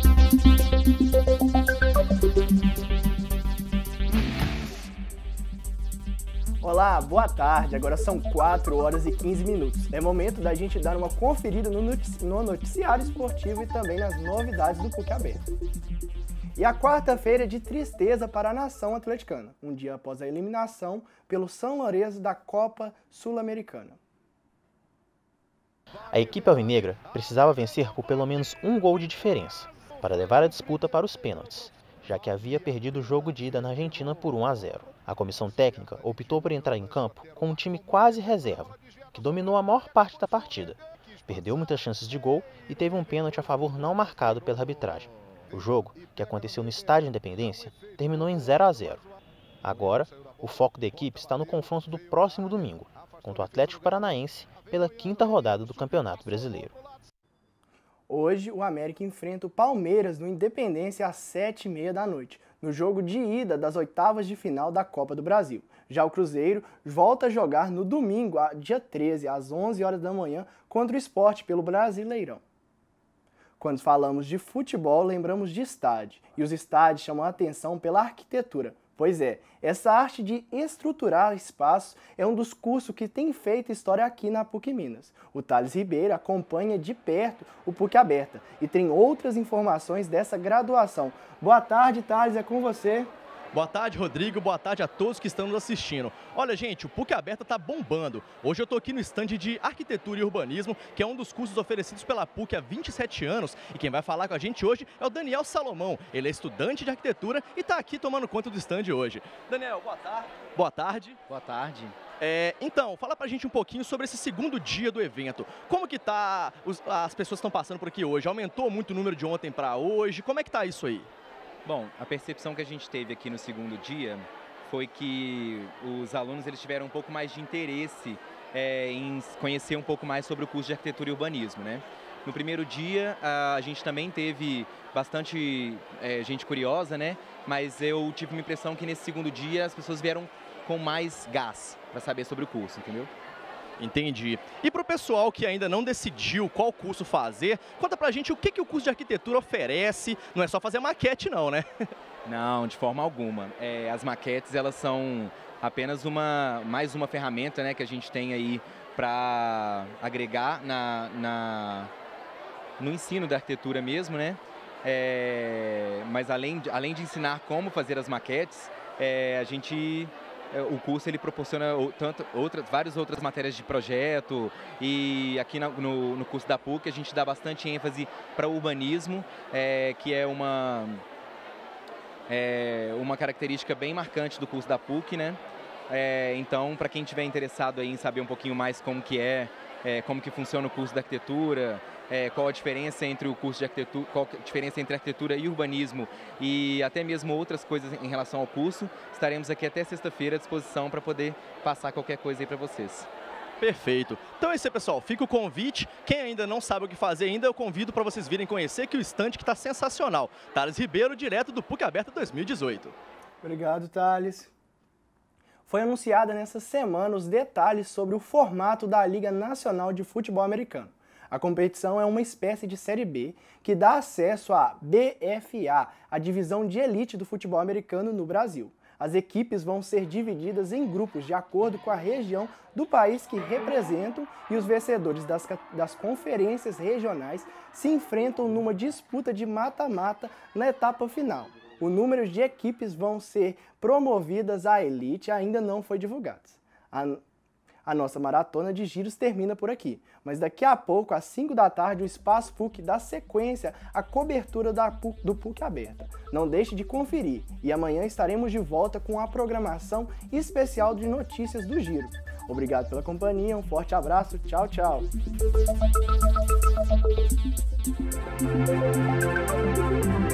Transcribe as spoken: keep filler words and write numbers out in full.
Olá, boa tarde. Agora são quatro horas e quinze minutos. É momento da gente dar uma conferida no noticiário esportivo e também nas novidades do PUC Aberto. E a quarta-feira é de tristeza para a nação atleticana, um dia após a eliminação pelo São Lourenço da Copa Sul-Americana. A equipe alvinegra precisava vencer por pelo menos um gol de diferença para levar a disputa para os pênaltis, já que havia perdido o jogo de ida na Argentina por um a zero. A comissão técnica optou por entrar em campo com um time quase reserva, que dominou a maior parte da partida, perdeu muitas chances de gol e teve um pênalti a favor não marcado pela arbitragem. O jogo, que aconteceu no Estádio Independência, terminou em zero a zero. Agora, o foco da equipe está no confronto do próximo domingo, contra o Atlético Paranaense, pela quinta rodada do Campeonato Brasileiro. Hoje, o América enfrenta o Palmeiras no Independência às sete e meia da noite, no jogo de ida das oitavas de final da Copa do Brasil. Já o Cruzeiro volta a jogar no domingo, dia treze, às onze horas da manhã, contra o Sport pelo Brasileirão. Quando falamos de futebol, lembramos de estádio, e os estádios chamam a atenção pela arquitetura. Pois é, essa arte de estruturar espaços é um dos cursos que tem feito história aqui na PUC Minas. O Thales Ribeiro acompanha de perto o PUC Aberta e tem outras informações dessa graduação. Boa tarde, Thales, é com você. Boa tarde, Rodrigo. Boa tarde a todos que estão nos assistindo. Olha, gente, o PUC Aberta tá bombando. Hoje eu tô aqui no estande de Arquitetura e Urbanismo, que é um dos cursos oferecidos pela PUC há vinte e sete anos. E quem vai falar com a gente hoje é o Daniel Salomão. Ele é estudante de arquitetura e tá aqui tomando conta do estande hoje. Daniel, boa tarde. Boa tarde. Boa tarde. É, então, fala pra gente um pouquinho sobre esse segundo dia do evento. Como que tá, os, as pessoas estão passando por aqui hoje? Aumentou muito o número de ontem para hoje? Como é que tá isso aí? Bom, a percepção que a gente teve aqui no segundo dia foi que os alunos eles tiveram um pouco mais de interesse é, em conhecer um pouco mais sobre o curso de Arquitetura e Urbanismo, né? No primeiro dia, a gente também teve bastante é, gente curiosa, né? Mas eu tive uma impressão que nesse segundo dia as pessoas vieram com mais gás para saber sobre o curso, entendeu? Entendi. E para o pessoal que ainda não decidiu qual curso fazer, conta pra gente o que, que o curso de arquitetura oferece. Não é só fazer maquete não, né? Não, de forma alguma. É, as maquetes, elas são apenas uma, mais uma ferramenta, né, que a gente tem aí para agregar na, na, no ensino da arquitetura mesmo, né? É, mas além de, além de ensinar como fazer as maquetes, é, a gente... O curso ele proporciona tanto, outras, várias outras matérias de projeto e aqui no, no curso da PUC a gente dá bastante ênfase para o urbanismo, é, que é uma, é uma característica bem marcante do curso da PUC, né? É, então, para quem estiver interessado aí em saber um pouquinho mais como que é, é como que funciona o curso da arquitetura, É, qual a diferença entre o curso de arquitetura, qual a diferença entre arquitetura e urbanismo e até mesmo outras coisas em relação ao curso, estaremos aqui até sexta-feira à disposição para poder passar qualquer coisa aí para vocês. Perfeito. Então é isso aí, pessoal. Fica o convite. Quem ainda não sabe o que fazer ainda, eu convido para vocês virem conhecer que o estande que está sensacional. Thales Ribeiro, direto do PUC Aberta dois mil e dezoito. Obrigado, Thales. Foi anunciada nessa semana os detalhes sobre o formato da Liga Nacional de Futebol Americano. A competição é uma espécie de Série B que dá acesso à B F A, a divisão de elite do futebol americano no Brasil. As equipes vão ser divididas em grupos de acordo com a região do país que representam e os vencedores das, das conferências regionais se enfrentam numa disputa de mata-mata na etapa final. O número de equipes vão ser promovidas à elite ainda não foi divulgado. A, A nossa maratona de giros termina por aqui, mas daqui a pouco, às cinco da tarde, o Espaço PUC dá sequência à cobertura da PUC, do PUC Aberta. Não deixe de conferir e amanhã estaremos de volta com a programação especial de notícias do Giro. Obrigado pela companhia, um forte abraço, tchau, tchau!